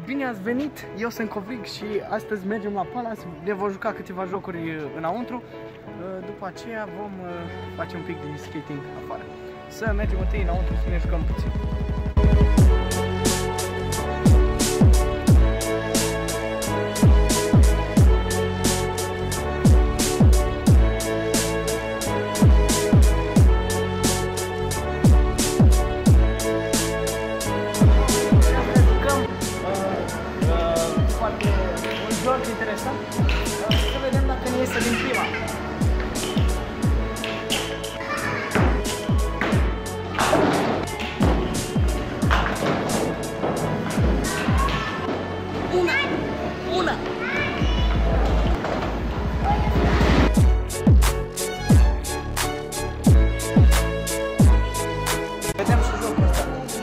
Bine ați venit, eu sunt Covrig și astăzi mergem la Palace, ne vom juca câteva jocuri înăuntru. După aceea vom face un pic de skating afară. Să mergem întâi înăuntru să ne jucăm puțin. Interesant. Să vedem dacă ne iese din prima. Una! Vedem și jocul ăsta.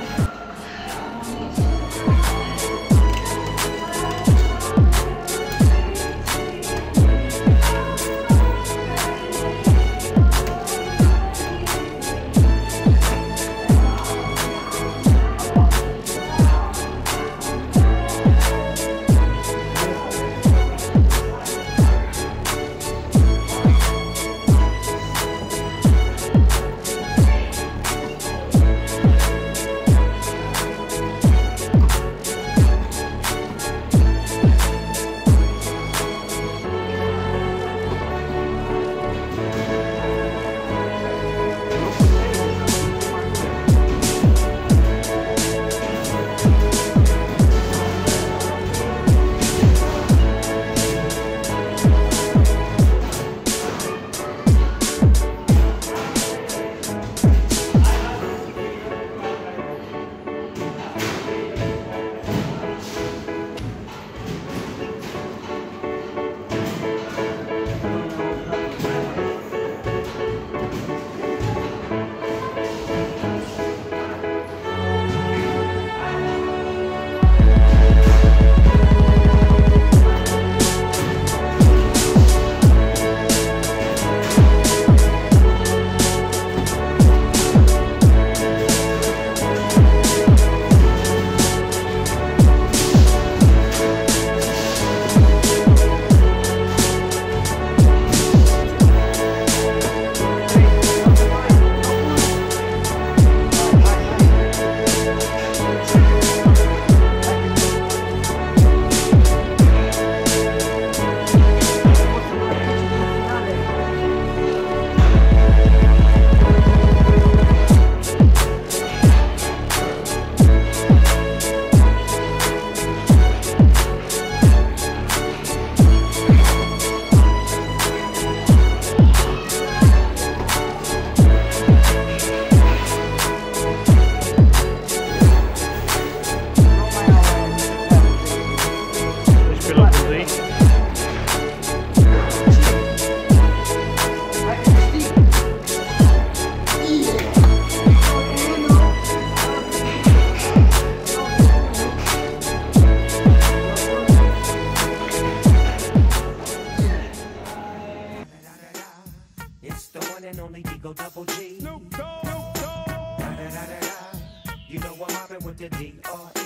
You know I'm mobbing with the D.R.E.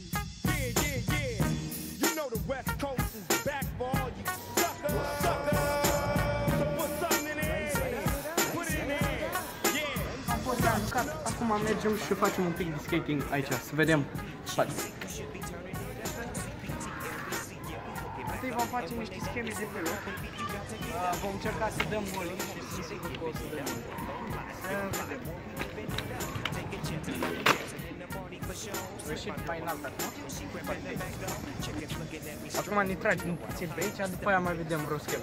Yeah. You know the West Coast is back for all you suckers. So put something in there. Put it in there. Yeah. Am fost aruncat. Acum mergem și facem un pic de skating aici. Să vedem. Întâi vom face niște scheme de felul. Vom încerca să dăm golii și sunt sigur că o să dăm. Să vedem. Ieșit mai înalt acum. Acum ne tragem puțin pe aici, după aia mai vedem vreo schemă.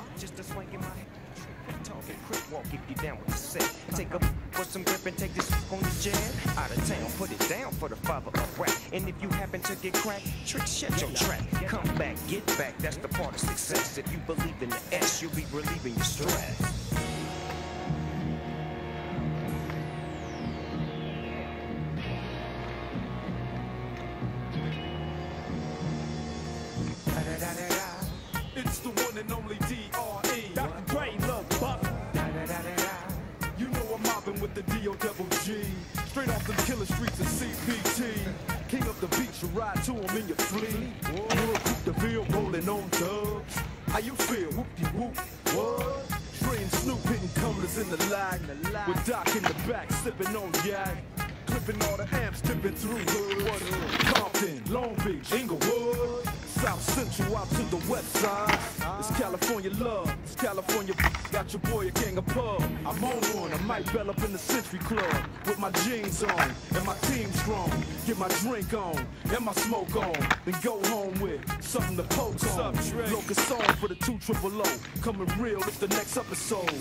If you down with the set, take a for some grip and take this on the jam. Out of town, put it down for the father of rap. And if you happen to get cracked, trick shut your track. Come back, get back, that's the part of success. If you believe in the S, you'll be relieving your stress. It's the one and only D.R.E. Dr. Dre, Lil Buck. You know I'm with the D.O.G. Straight off the killer streets of CPT. King of the beach from ride to them in your fleet. You're a Coupe de Ville rolling on dubs. How you feel? Whoop-de-whoop. What? Dre and Snoop hitting colors in the lag. With Doc in the back, sipping on yak. Clipping all the amps, dipping through hood. Compton, Long Beach, Inglewood. South Central out to the west side. It's California love, it's California. Got your boy a gang of pub. I'm on one, I might bell up in the Century Club with my jeans on and my team strong. Get my drink on and my smoke on, then go home with something to poke on. Locust song for the 200. Coming real, it's the next episode.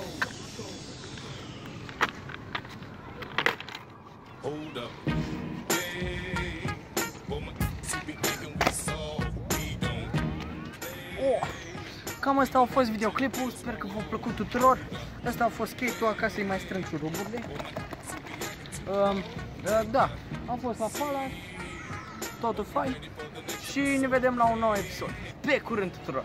Hold up. Hey, well, my be thinking we saw, we don't. Cam asta a fost videoclipul, sper că v-a plăcut tuturor. Asta a fost skate-ul, ca să-i mai strâng șuruburile. Da, am fost la Palace, totul fain și ne vedem la un nou episod. Pe curând tuturor!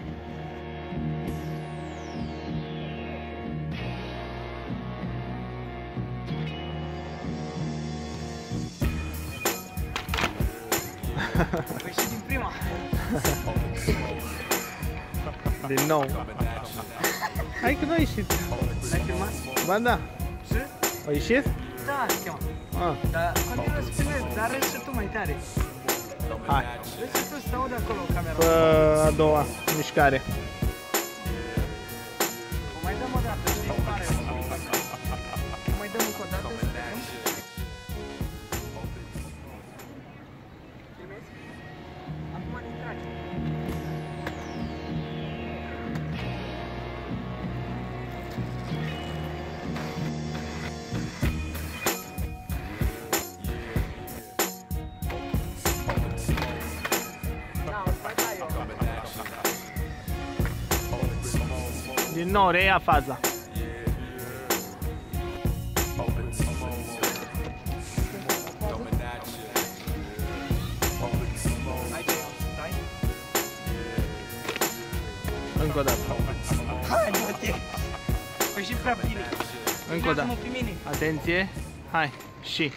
Păi și din prima! Din nou. Hai că nu ai ieșit. L-ai filmat? Ba da. Și? Ai ieșit? Da, se cheamă. Dar continuă să filmezi, dar râzi și tu mai tare. Hai. Râzi și tu să te audă acolo camera. Fă a doua mișcare. O mai dăm o dată, știi care? O mai dăm încă o dată să vedem. Filmezi? Acum ne trage. Din nou, reia faza. Încă o dată. Hai, mă-te! Păi și prea bine. Încă o dată. Pe mine. Atenție. Hai. Și.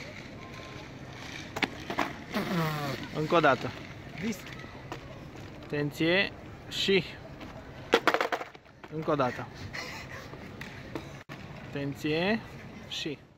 Încă o dată. Vis. Atenție. Și. Încă o dată. Atenție. Și.